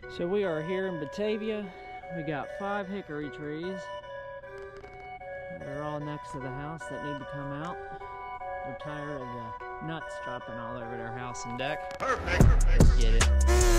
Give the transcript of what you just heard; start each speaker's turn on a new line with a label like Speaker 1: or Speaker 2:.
Speaker 1: So we are here in Batavia. We got 5 hickory trees. They're all next to the house that need to come out. We're tired of the nuts dropping all over their house and deck.
Speaker 2: Perfect.
Speaker 1: Let's get it.